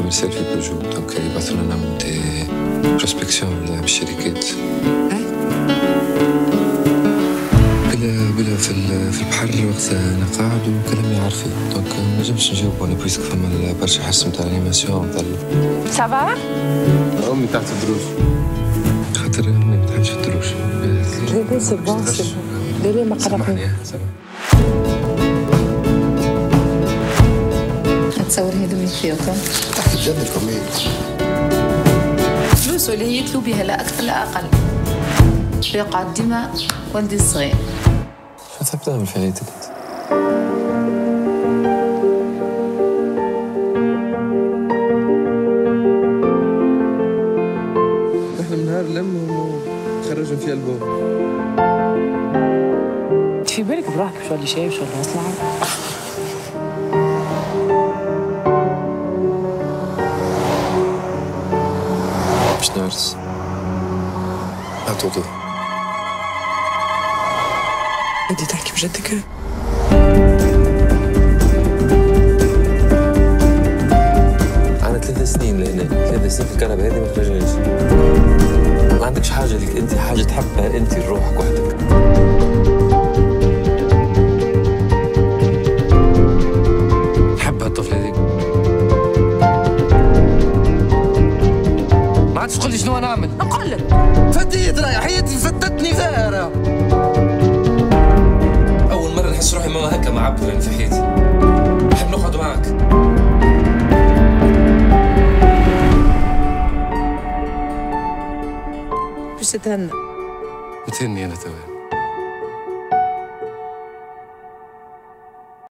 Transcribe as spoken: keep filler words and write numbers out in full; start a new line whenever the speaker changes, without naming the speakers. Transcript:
كوميرسيال في بيجو، دونك يبعثوا لنا نعملوا دي بروسبكسيون بالشركات. بلا بلا في في البحر وقت انا قاعد وكلامي عارفين، دونك ما نجمش نجاوب انا بويسك فما برشا حس نتاع الانيماسيون نتاع. سافا؟ امي تحت الدروج. خاطر امي ما تحبش الدروج.
لا لا سي بون سي بون. لا لا ما قلقني.
تصور هذا فيكم
تحت الجد الكوميدي.
فلوس اللي هي يطلبوا بها لا اكثر لا اقل. يقعد ديما ولدي الصغير.
شو تحب تعمل في حياتك انت؟
احنا من نهار لمهم وخرجنا في البوم.
في بالك بروحك شو اللي شايف شو اللي اصلع؟
مش نارس. هاتوضو.
بدي تحكي بجدك؟
أنا ثلاث سنين لهنا، ثلاث سنين في الكنبة هذه ما خرجناش. ما عندكش حاجة لك أنت، حاجة تحبها أنت لروحك وحدك. نحب هالطفلة هذيك. ما عادش تقول لي شنو نعمل؟
نقول لك.
فديت راهي حياتي فتتني فيها راه. أول مرة نحس روحي ما هكا مع عبد في حياتي. نحب نقعد معك.
باش تتهنى.
بتهني أنا توا.